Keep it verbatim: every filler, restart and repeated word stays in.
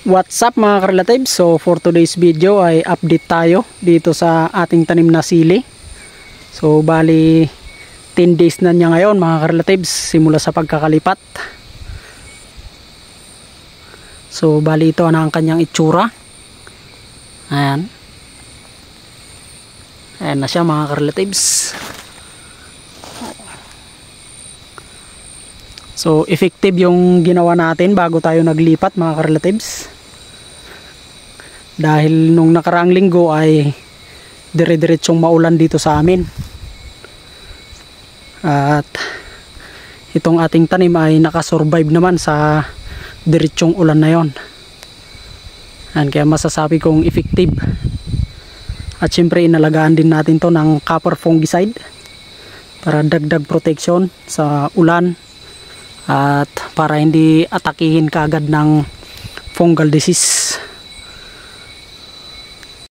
What's up mga ka-relatives? So for today's video ay update tayo dito sa ating tanim na sili. So bali ten days na niya ngayon mga ka-relatives simula sa pagkakalipat. So bali ito na ang kanyang itsura. Ayan. Ayan na siya mga ka-relatives. So effective yung ginawa natin bago tayo naglipat mga ka-relatives. Dahil nung nakaraang linggo ay dire-diretsong maulan dito sa amin. At itong ating tanim ay nakasurvive naman sa diretsong ulan na yon. Kaya masasabi kong effective. At syempre inalagaan din natin to ng copper fungicide para dagdag protection sa ulan at para hindi atakihin kaagad ng fungal disease.